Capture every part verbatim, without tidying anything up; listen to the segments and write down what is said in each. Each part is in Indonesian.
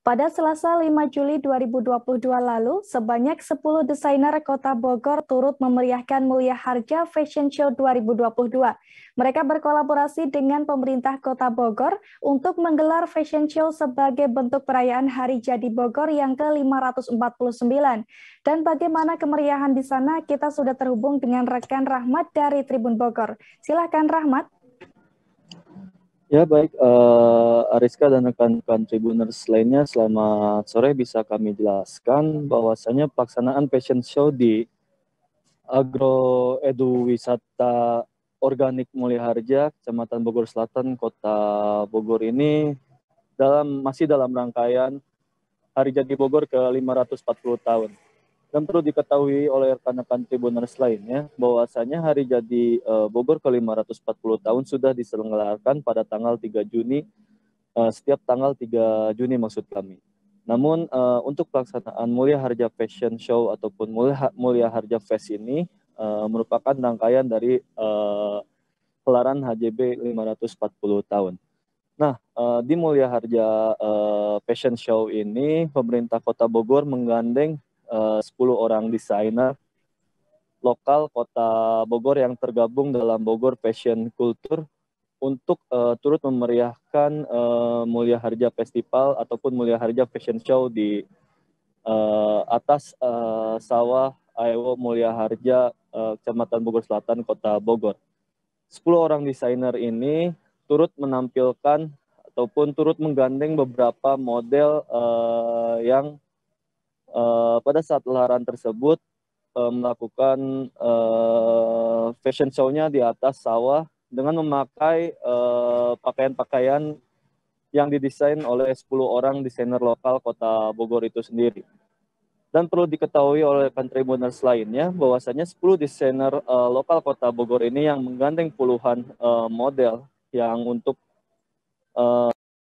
Pada Selasa lima Juli dua ribu dua puluh dua lalu, sebanyak sepuluh desainer Kota Bogor turut memeriahkan Mulia Harja Fashion Show dua ribu dua puluh dua. Mereka berkolaborasi dengan pemerintah Kota Bogor untuk menggelar fashion show sebagai bentuk perayaan Hari Jadi Bogor yang ke lima ratus empat puluh sembilan. Dan bagaimana kemeriahan di sana, kita sudah terhubung dengan rekan Rahmat dari Tribun Bogor. Silakan Rahmat. Ya baik, uh, Ariska dan rekan-rekan Tribuners lainnya, selamat sore. Bisa kami jelaskan bahwasanya pelaksanaan fashion show di Agro Edu Wisata Organik Mulia Harja, Kecamatan Bogor Selatan, Kota Bogor ini dalam masih dalam rangkaian Hari Jadi Bogor ke lima ratus empat puluh tahun. Dan perlu diketahui oleh rekan-rekan Tribuners lainnya bahwasanya Hari Jadi uh, Bogor ke lima ratus empat puluh tahun sudah diselenggarakan pada tanggal tiga Juni, uh, setiap tanggal tiga Juni maksud kami. Namun uh, untuk pelaksanaan Mulia Harja Fashion Show ataupun Mulia, Mulia Harja Fest ini uh, merupakan rangkaian dari uh, gelaran H J B lima ratus empat puluh tahun. Nah, uh, di Mulia Harja uh, Fashion Show ini pemerintah Kota Bogor menggandeng sepuluh orang desainer lokal Kota Bogor yang tergabung dalam Bogor Fashion Culture untuk uh, turut memeriahkan uh, Mulia Harja Festival ataupun Mulia Harja Fashion Show di uh, atas uh, sawah Aewo Mulia Harja, uh, Kecamatan Bogor Selatan, Kota Bogor. sepuluh orang desainer ini turut menampilkan ataupun turut menggandeng beberapa model uh, yang Uh, pada saat gelaran tersebut uh, melakukan uh, fashion show-nya di atas sawah dengan memakai uh, pakaian-pakaian yang didesain oleh sepuluh orang desainer lokal Kota Bogor itu sendiri. Dan perlu diketahui oleh Tribuners lainnya bahwasanya sepuluh desainer uh, lokal Kota Bogor ini yang menggandeng puluhan uh, model yang untuk uh,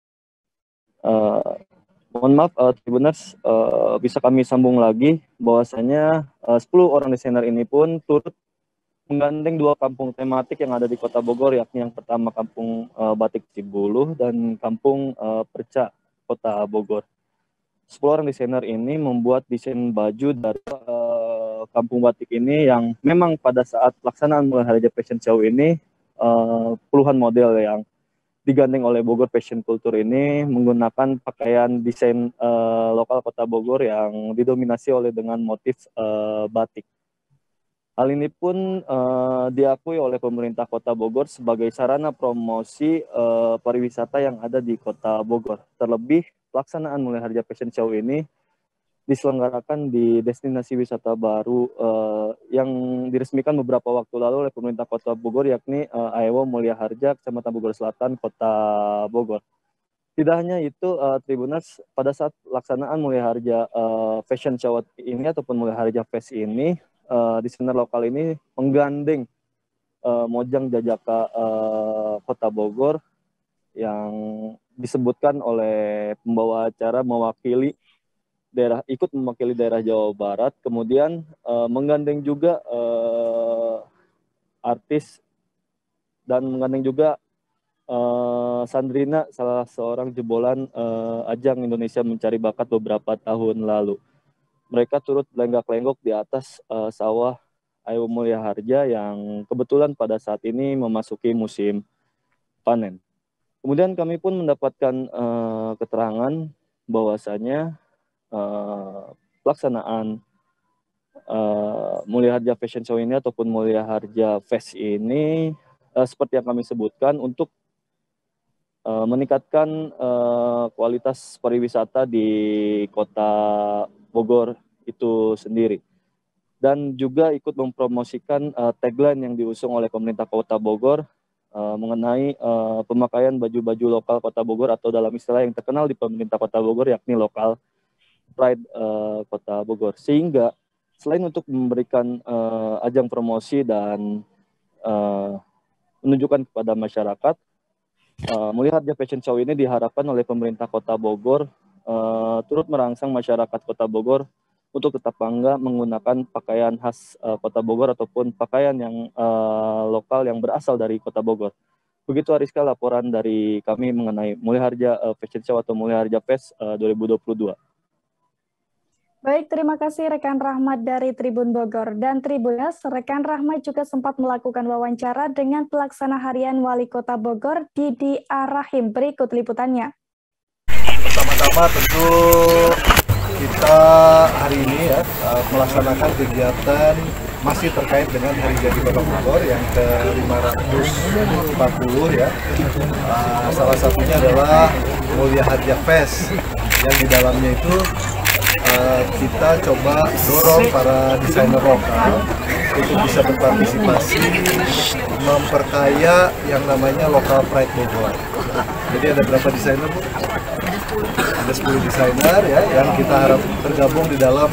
uh, Mohon maaf, uh, Tribuners, uh, bisa kami sambung lagi bahwasanya uh, sepuluh orang desainer ini pun turut menggandeng dua kampung tematik yang ada di Kota Bogor, yakni yang pertama Kampung uh, Batik Cibuluh dan Kampung uh, Perca, Kota Bogor. sepuluh orang desainer ini membuat desain baju dari uh, Kampung Batik ini yang memang pada saat pelaksanaan Mulia Harja Fashion Show ini uh, puluhan model yang digandeng oleh Bogor Fashion Culture ini menggunakan pakaian desain uh, lokal Kota Bogor yang didominasi oleh dengan motif uh, batik. Hal ini pun uh, diakui oleh pemerintah Kota Bogor sebagai sarana promosi uh, pariwisata yang ada di Kota Bogor. Terlebih pelaksanaan Mulia Harja Fashion Show ini diselenggarakan di destinasi wisata baru uh, yang diresmikan beberapa waktu lalu oleh pemerintah Kota Bogor, yakni uh, Aewo Mulia Harja, Kecamatan Bogor Selatan, Kota Bogor. Tidak hanya itu, uh, Tribuners, pada saat pelaksanaan Mulia Harja uh, Fashion Show ini ataupun Mulia Harja Fest ini, uh, desainer lokal ini menggandeng uh, Mojang Jajaka uh, Kota Bogor yang disebutkan oleh pembawa acara mewakili daerah ikut mewakili daerah Jawa Barat, kemudian uh, menggandeng juga uh, artis dan menggandeng juga uh, Sandrina, salah seorang jebolan uh, ajang Indonesia Mencari Bakat beberapa tahun lalu. Mereka turut lenggak-lenggok di atas uh, sawah Aewo Mulia Harja yang kebetulan pada saat ini memasuki musim panen. Kemudian kami pun mendapatkan uh, keterangan bahwasanya Uh, pelaksanaan uh, Mulia Harja Fashion Show ini ataupun Mulia Harja Fest ini uh, seperti yang kami sebutkan untuk uh, meningkatkan uh, kualitas pariwisata di Kota Bogor itu sendiri, dan juga ikut mempromosikan uh, tagline yang diusung oleh pemerintah Kota Bogor uh, mengenai uh, pemakaian baju-baju lokal Kota Bogor atau dalam istilah yang terkenal di pemerintah Kota Bogor yakni lokal Pride uh, Kota Bogor. Sehingga selain untuk memberikan uh, ajang promosi dan uh, menunjukkan kepada masyarakat, uh, Mulia Harja Fashion Show ini diharapkan oleh pemerintah Kota Bogor uh, turut merangsang masyarakat Kota Bogor untuk tetap bangga menggunakan pakaian khas uh, Kota Bogor ataupun pakaian yang uh, lokal yang berasal dari Kota Bogor. Begitu Ariska laporan dari kami mengenai Mulia Harja uh, Fashion Show atau Mulia Harja Fest uh, dua ribu dua puluh dua. Baik, terima kasih rekan Rahmat dari Tribun Bogor. Dan Tribuners, rekan Rahmat juga sempat melakukan wawancara dengan pelaksana harian Wali Kota Bogor, Didi Ar-Rahim. Berikut liputannya. Pertama-tama tentu kita hari ini ya melaksanakan kegiatan masih terkait dengan Hari Jadi Kota Bogor yang ke lima ratus empat puluh ya. Uh, salah satunya adalah Mulia Harja Fest yang di dalamnya itu uh, kita coba dorong para desainer lokal untuk bisa berpartisipasi memperkaya yang namanya lokal pride Bogor. Jadi ada berapa desainer, Bu? Ada sepuluh desainer ya yang kita harap tergabung di dalam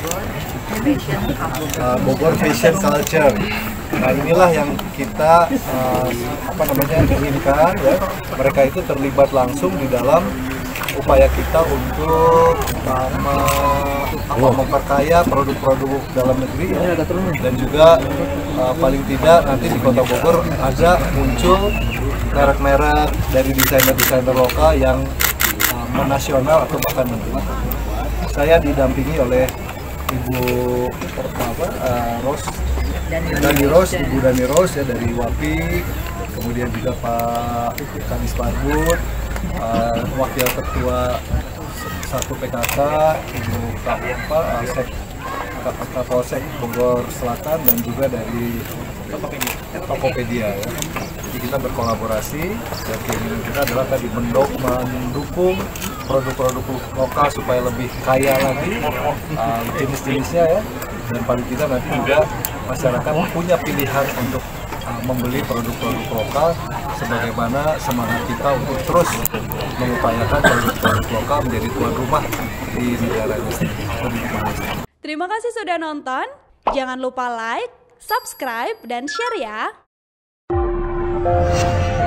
uh, Bogor Fashion Culture. Nah inilah yang kita uh, apa namanya inginkan ya, mereka itu terlibat langsung di dalam upaya kita untuk uh, me, apa, memperkaya produk-produk dalam negeri ya. Dan juga uh, paling tidak nanti di Kota Bogor ada muncul merek-merek dari desainer-desainer lokal yang uh, menasional atau bahkan menteri. Saya didampingi oleh Ibu apa, uh, Ros, Dani Ros, Ibu Dani Ros ya dari W A P I, kemudian juga Pak Kamis Parbut, uh, Wakil Ketua satu P K K, Ibu Kak Sek Kapolsek Bogor Selatan dan juga dari Tokopedia ya. Jadi kita berkolaborasi dan keinginan kita adalah tadi mendok, mendukung produk-produk lokal supaya lebih kaya lagi uh, jenis-jenisnya ya, dan paling tidak nanti juga masyarakat punya pilihan untuk uh, membeli produk-produk lokal sebagaimana semangat kita untuk terus mengupayakan produk-produk lokal menjadi tuan rumah di negaranya sendiri. Terima kasih sudah nonton, jangan lupa like, subscribe, dan share ya.